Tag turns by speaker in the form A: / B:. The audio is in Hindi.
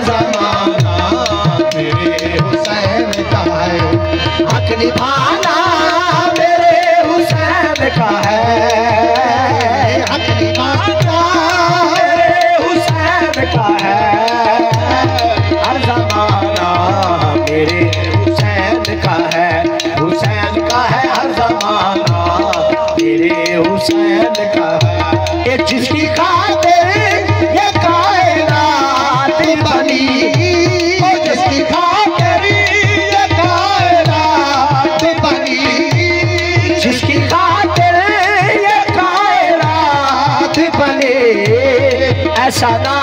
A: जमाना मेरे हुसैन का है, हक निभाना मेरे हुसैन का है, हक निभाना मेरे हुसैन का है, हर जमाना मेरे हुसैन का है, हुसैन का है हर जमाना मेरे हुसैन का है। ये जिसकी खातिर ये कायनात बनी, जिसकी खातिर ये कायनात बनी, जिसकी खातिर ये कायनात बनी, ऐसा ना